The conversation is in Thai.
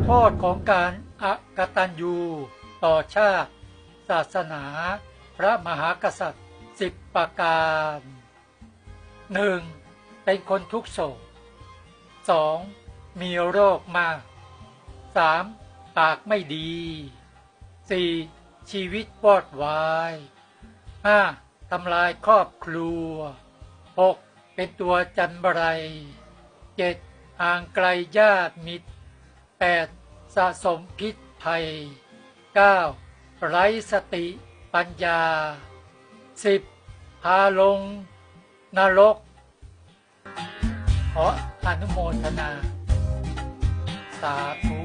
โทษของการอกตัญญูต่อชาติศาสนาพระมหากษัตริย์10ประการ 1. เป็นคนทุกโศก 2. มีโรคมาก 3. ปากไม่ดี 4. ชีวิตวอดวาย 5. ทำลายครอบครัว 6. เป็นตัวจันไร 7. ห่างไกลญาติมิตร 8. สะสมพิษภัย 9. ไร้สติปัญญา 10. พาลงนรก ขออนุโมทนา สาธุ